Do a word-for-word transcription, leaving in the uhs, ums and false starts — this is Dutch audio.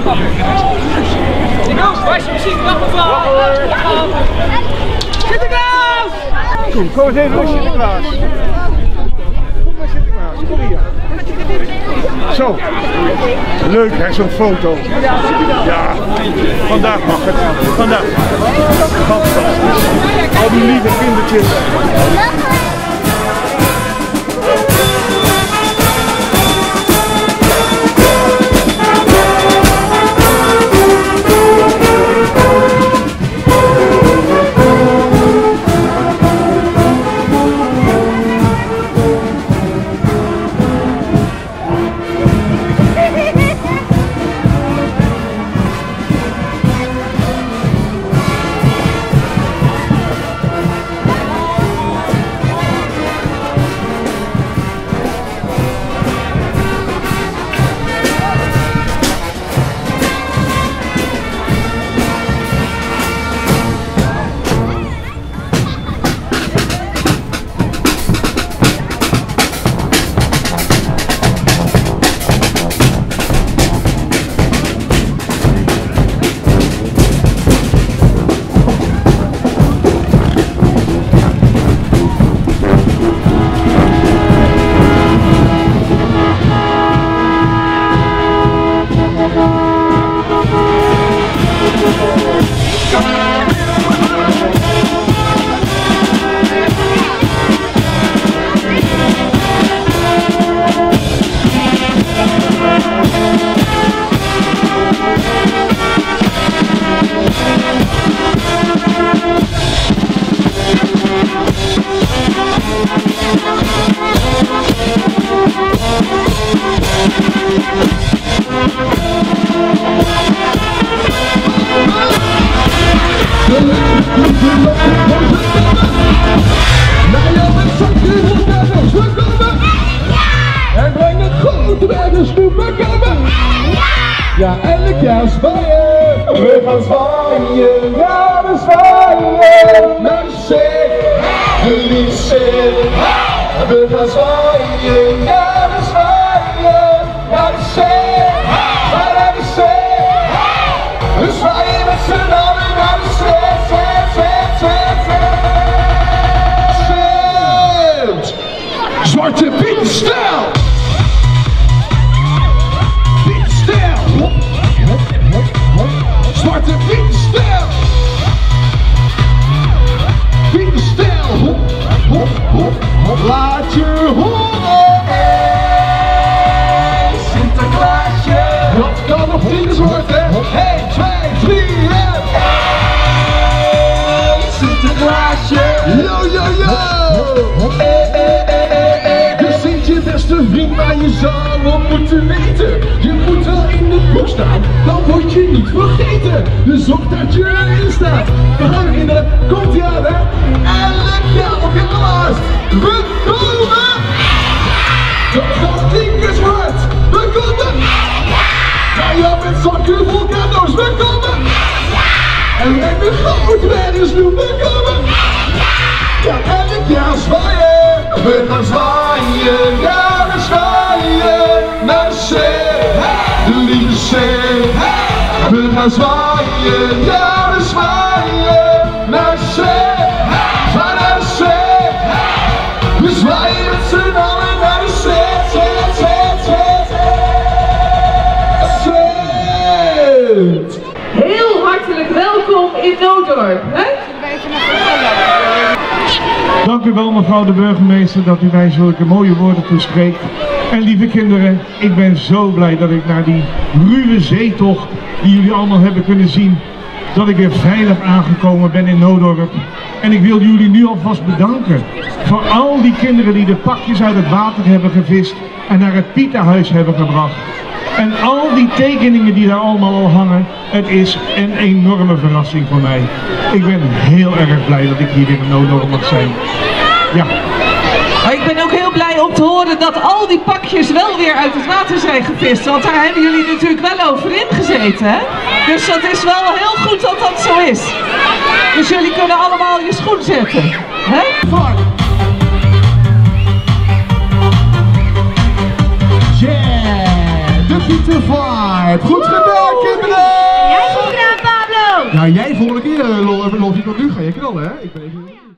Waar is je muziek? Wacht mevrouw! Sinterklaas! Kom, kom eens even naar Sinterklaas. Kom naar Sinterklaas, kom hier. Zo, leuk hè, zo'n foto. Ja, vandaag mag het. Vandaag. Fantastisch. Al die lieve kindertjes. Ja, elk jaar zwaaien. We gaan zwaaien, ja we zwaaien. Naar de zee, de lieve zee. We gaan zwaaien, ja we zwaaien. Naar de zee, naar de zee. We zwaaien met z'n allen naar de zee, zee, zee, zee, zee. Zwarte Piet stijl. Zwarte Piet stijl. Piet stijl. Laat je horen. Hey, Sinterklaasje. Dat kan nog tien worden. één, twee, drie en hey, Sinterklaasje. Yo, yo, yo. Hey, hey, hey, hey, hey. Dus zit je beste vriend, maar je zou wel moeten weten. Je moet wel in het boek staan, dan word je niet vergeten. Dus op dat je erin staat. We gaan beginnen, komt ie aan hè. Elk jaar op je glas. We komen. Dat ding is hard. We komen. Ga je met zakken vol cadeaus. We komen. En met de grote weddens doen we komen. Ja, elk jaar zwaaien. We gaan zwaaien. Ja, we zwaaien. Naar de zee. De lieve zee. We gaan zwaaien. Ja, we zwaaien. Naar de zee. Zwaai naar de zee. We zwaaien met z'n allen naar de zee. Zee, zee, zee, zee. Heel hartelijk welkom in Noodorp. Hè? Dank u wel mevrouw de burgemeester dat u mij zulke mooie woorden toespreekt. En lieve kinderen, ik ben zo blij dat ik naar die ruwe zeetocht die jullie allemaal hebben kunnen zien, dat ik weer veilig aangekomen ben in Noodorp. En ik wil jullie nu alvast bedanken voor al die kinderen die de pakjes uit het water hebben gevist en naar het Pieterhuis hebben gebracht. En al die tekeningen die daar allemaal al hangen, het is een enorme verrassing voor mij. Ik ben heel erg blij dat ik hier weer in Noodorp mag zijn. Ja. Maar ik ben ook heel blij om te horen dat al die pakjes wel weer uit het water zijn gevist. Want daar hebben jullie natuurlijk wel over ingezeten, hè? Dus dat is wel heel goed dat dat zo is. Dus jullie kunnen allemaal je schoen zetten, hè? Yeah, de Logiete vibe. Goed gedaan, kinderen! Jij goed gedaan, Pablo! Ja, jij volgende keer, Logiete, want nu ga je knallen, hè? Ik ben even...